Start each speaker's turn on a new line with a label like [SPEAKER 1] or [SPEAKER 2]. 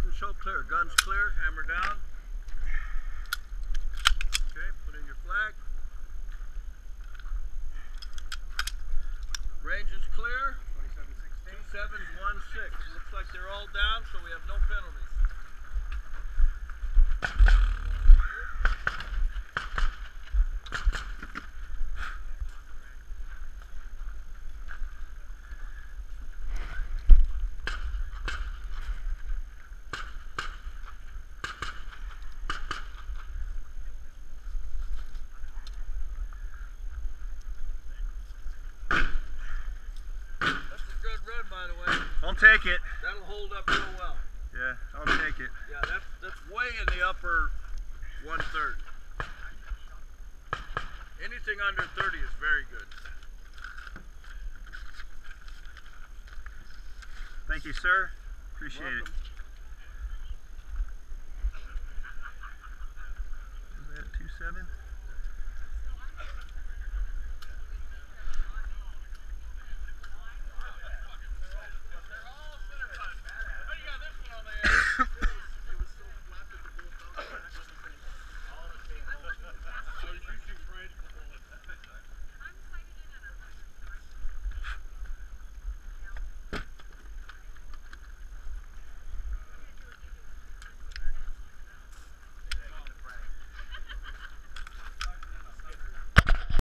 [SPEAKER 1] and show clear. Guns clear, hammer down. Okay, put in your flag. Range is clear. 2716. Looks like they're all down, so we have no penalties. By the way,
[SPEAKER 2] I'll take it.
[SPEAKER 1] That'll hold up real well.
[SPEAKER 2] Yeah, I'll take it.
[SPEAKER 1] Yeah, that's way in the upper 1/3. Anything under 30 is very good.
[SPEAKER 2] Thank you, sir. Appreciate it.